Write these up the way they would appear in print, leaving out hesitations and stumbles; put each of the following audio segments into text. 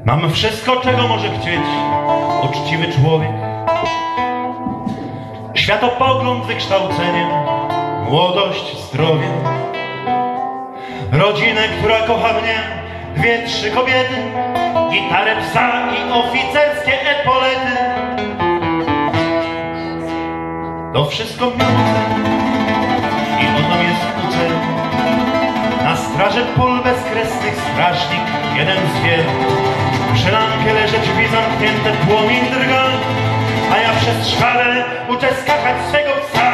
Mam wszystko, czego może chcieć uczciwy człowiek. Światopogląd, wykształcenie, młodość, zdrowie. Rodzinę, która kocha mnie, 2-3 kobiety, gitarę, psa i oficerskie epolety. To wszystko miłe i oto jest uczel. Na straży pól bezkresnych strażnik, jeden z wielu. Przy lampie leży drzwi zamknięte, płomień drga, a ja przez szparę uczę skakać swego psa.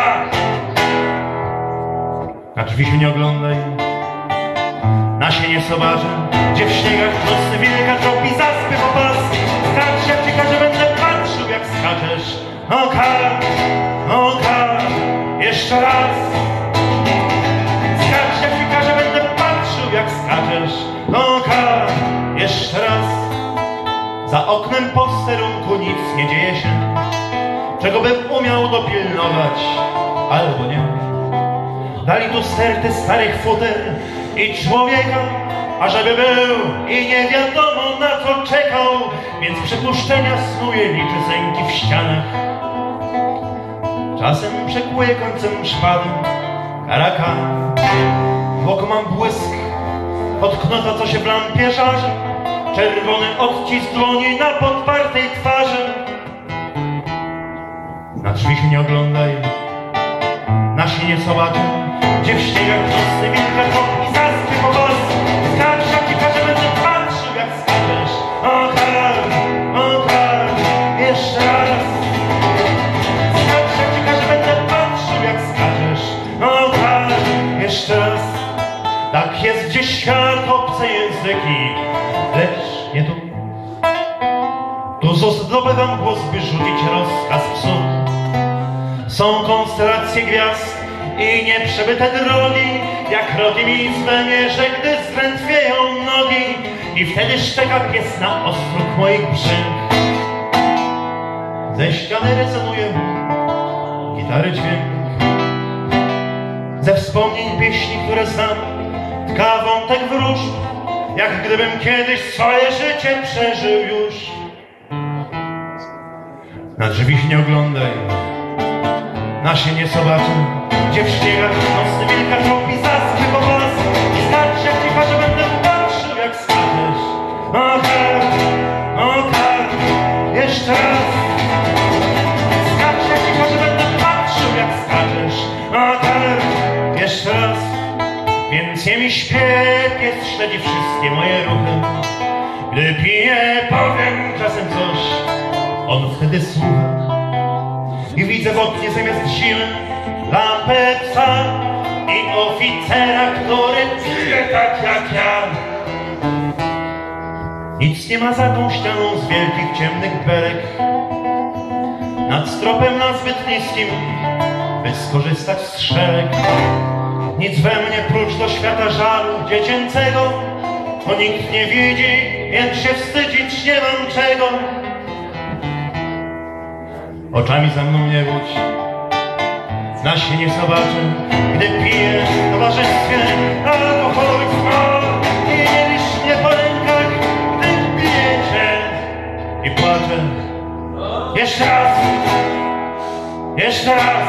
Na drzwi się nie oglądaj, na się nie sobarzę, gdzie w śniegach nocny wilka tropi zaspy po pas. Skacz, jak ci każe, będę patrzył, jak skaczesz. Oka, jeszcze raz. Skacz, jak ci każe, będę patrzył, jak skaczesz. Oka, jeszcze raz. Za oknem posterunku nic nie dzieje się, czego bym umiał dopilnować, albo nie. Dali tu sterty starych futer i człowieka, ażeby był i nie wiadomo na co czekał, więc przypuszczenia snuje, liczy sęki w ścianach. Czasem przekłuję końcem szpady karaka, w oko mam błysk od knota, co się w lampie żarzy, czerwony odcisk dłoni na podpartej twarzy. Na drzwi się nie oglądaj, na się nie zobaczę, gdzie w śniegach nocny wilka tropi zaspy po was. Skacz, jak ci każe, będę patrzył, jak skaczesz. Oka, jeszcze raz. Skacz, jak ci każe, będę patrzył, jak skaczesz. Oka, jeszcze raz. Tak jest gdzieś świat, obce języki, lecz nie tu. Tu zdobywam głos, by rzucić rozkaz psom. Są konstelacje gwiazd i nieprzebyte drogi, jak rogi mi zwemierze, gdy zdrętwieją nogi. I wtedy szczeka pies na ostróg moich brzęk. Ze ściany rezonuje gitary dźwięk. Ze wspomnień pieśni, które znam, tka wątek wróżb, jak gdybym kiedyś swoje życie przeżył już. Na drzwi się nie oglądaj, na się nie zobaczę, gdzie w śniegach nocny wilka tropi zaspy po was. I skacz, jak ci każe, będę patrzył, jak skaczesz. Oka, jeszcze raz. Skacz, jak ci każe, będę patrzył, jak skaczesz. Oka, jeszcze raz. Więc nie mi śpiew, pies śledzi wszystkie moje ruchy. Gdy piję, powiem czasem coś, on wtedy słucha. I widzę w oknie zamiast zimy lampę psa i oficera, który pije tak jak ja. Nic nie ma za tą ścianą z wielkich ciemnych belek, nad stropem nazbyt niskim, by skorzystać z szereg. Nic we mnie prócz do świata żalu dziecięcego, bo nikt nie widzi, więc się wstydzić nie mam czego. Oczami za mną nie budź, na się nie zobaczę, gdy piję w towarzystwie alkoholu i smog. I nie lisz mnie po rękach, gdy bijecie i płaczę. Jeszcze raz, jeszcze raz.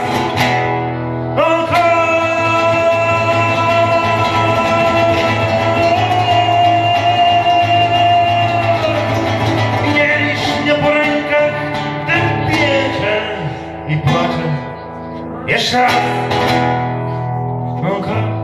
I płaczę. Jeszcze raz.